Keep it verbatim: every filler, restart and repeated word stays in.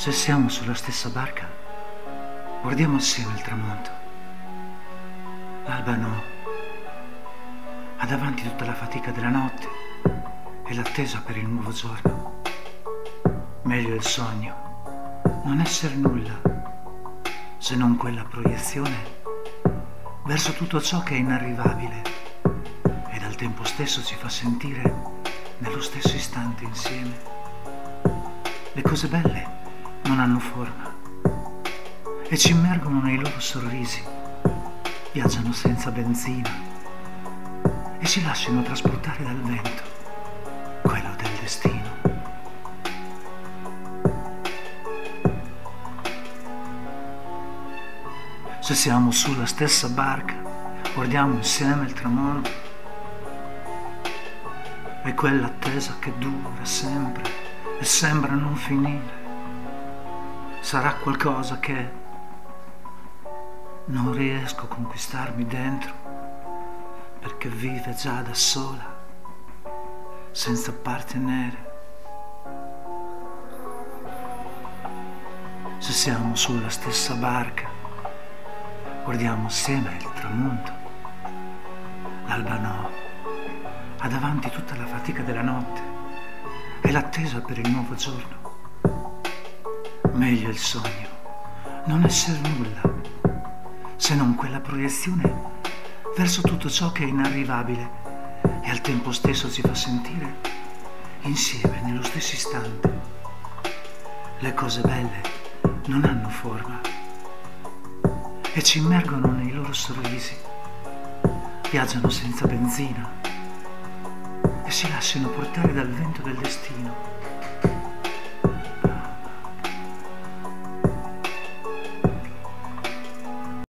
Se siamo sulla stessa barca, guardiamo assieme il tramonto. L'alba no, ha davanti tutta la fatica della notte e l'attesa per il nuovo giorno. Meglio il sogno, non essere nulla, se non quella proiezione verso tutto ciò che è inarrivabile ed al tempo stesso ci fa sentire nello stesso istante insieme. Le cose belle non hanno forma e ci immergono nei loro sorrisi, viaggiano senza benzina e si lasciano trasportare dal vento, quello del destino. Se siamo sulla stessa barca, guardiamo insieme il tramonto e quell'attesa che dura sempre e sembra non finire. Sarà qualcosa che non riesco a conquistarmi dentro perché vive già da sola, senza appartenere. Se siamo sulla stessa barca, guardiamo assieme il tramonto. L'alba no, ha davanti tutta la fatica della notte e l'attesa per il nuovo giorno. Meglio il sogno, non essere nulla, se non quella proiezione verso tutto ciò che è inarrivabile e al tempo stesso ci fa sentire insieme nello stesso istante. Le cose belle non hanno forma e ci immergono nei loro sorrisi, viaggiano senza benzina e si lasciano portare dal vento del destino.